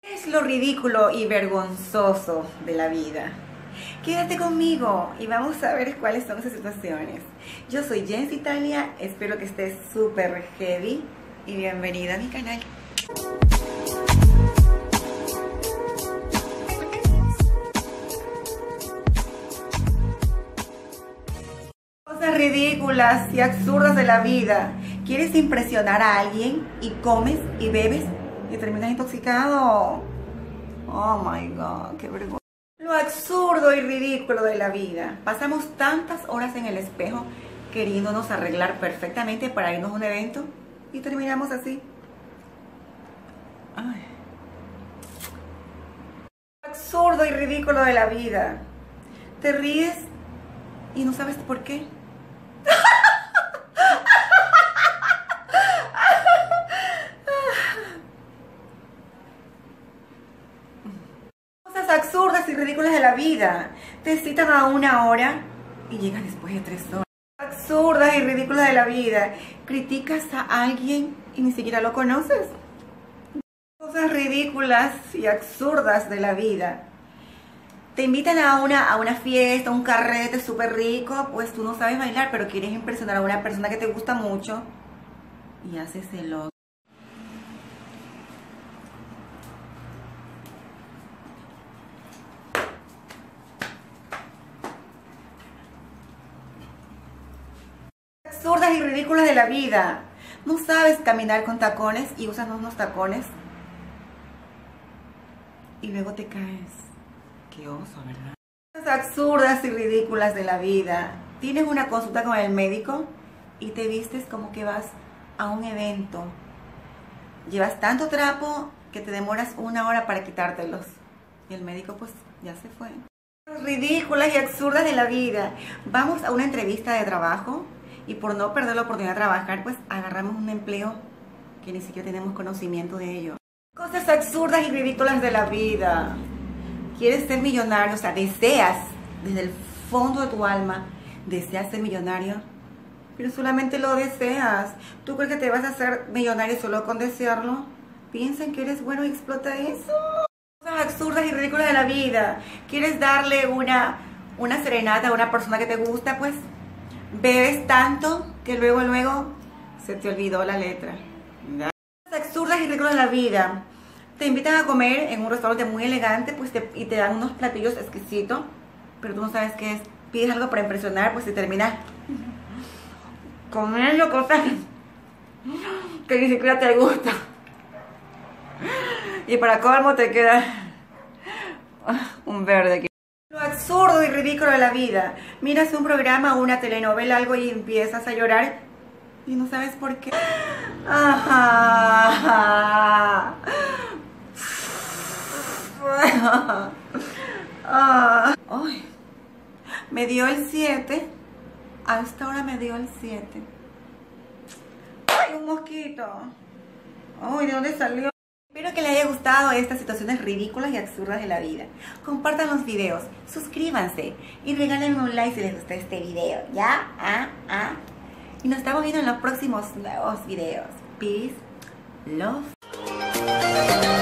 Es lo ridículo y vergonzoso de la vida. Quédate conmigo y vamos a ver cuáles son esas situaciones. Yo soy Jens Italia, espero que estés súper heavy y bienvenida a mi canal. Cosas ridículas y absurdas de la vida. ¿Quieres impresionar a alguien y comes y bebes y terminas intoxicado? Oh my God, qué vergüenza. Lo absurdo y ridículo de la vida. Pasamos tantas horas en el espejo queriéndonos arreglar perfectamente para irnos a un evento y terminamos así. Ay. Lo absurdo y ridículo de la vida. Te ríes y no sabes por qué. Cosas absurdas y ridículas de la vida. Te citan a 1 hora y llegas después de 3 horas. Absurdas y ridículas de la vida. Criticas a alguien y ni siquiera lo conoces. Cosas ridículas y absurdas de la vida. Te invitan a una fiesta, a un carrete súper rico, pues tú no sabes bailar, pero quieres impresionar a una persona que te gusta mucho y haces el otro. Absurdas y ridículas de la vida. No sabes caminar con tacones y usas unos tacones y luego te caes. Qué oso, ¿verdad? Cosas absurdas y ridículas de la vida. Tienes una consulta con el médico y te vistes como que vas a un evento. Llevas tanto trapo que te demoras 1 hora para quitártelos. Y el médico pues ya se fue. Ridículas y absurdas de la vida. Vamos a una entrevista de trabajo y por no perder la oportunidad de trabajar, pues agarramos un empleo que ni siquiera tenemos conocimiento de ello. Cosas absurdas y ridículas de la vida. Quieres ser millonario, o sea, deseas, desde el fondo de tu alma, deseas ser millonario, pero solamente lo deseas. ¿Tú crees que te vas a hacer millonario solo con desearlo? Piensan que eres bueno y explota eso. Cosas absurdas y ridículas de la vida. ¿Quieres darle una serenata a una persona que te gusta? Pues bebes tanto que luego se te olvidó la letra. Cosas absurdas y ridículas de la vida. Te invitan a comer en un restaurante muy elegante, pues y te dan unos platillos exquisitos, pero tú no sabes qué es. Pides algo para impresionar, pues y terminas comiendo cosas que ni siquiera te gustan. Y para colmo te queda un verde aquí. Lo absurdo y ridículo de la vida. Miras un programa o una telenovela, algo y empiezas a llorar y no sabes por qué. Ajá. Ay, me dio el 7. A esta hora me dio el 7. Ay, un mosquito. Ay, ¿de dónde salió? Espero que les haya gustado estas situaciones ridículas y absurdas de la vida. Compartan los videos, suscríbanse y regálenme un like si les gustó este video. ¿Ya? Y nos estamos viendo en los próximos nuevos videos. Peace, love.